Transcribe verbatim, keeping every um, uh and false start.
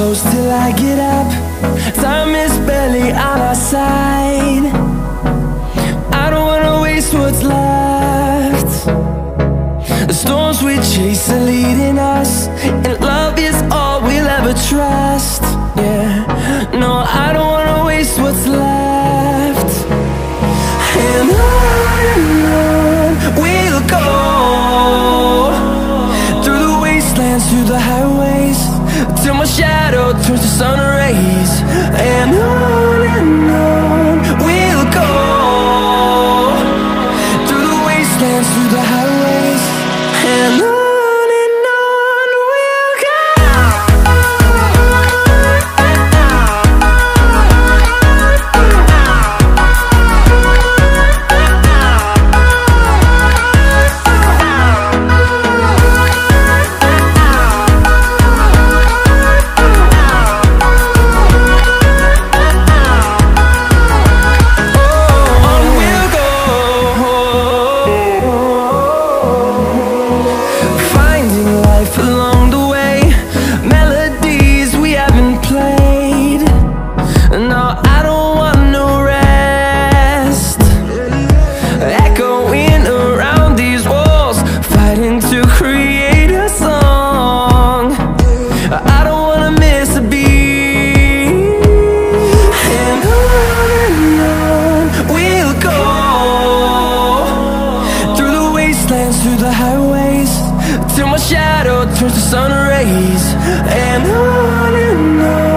close till I get up. Time is barely on our side. I don't wanna waste what's left. The storms we chase are leading us, and love is all we'll ever trust. Yeah, no, I don't wanna waste what's left. And on and on we'll go, through the wastelands, through the highways, till my shadow turns to sun rays. And on and on we'll go, through the wastelands, through the highways, and on. Through the highways, till my shadow turns to sun rays. And on and on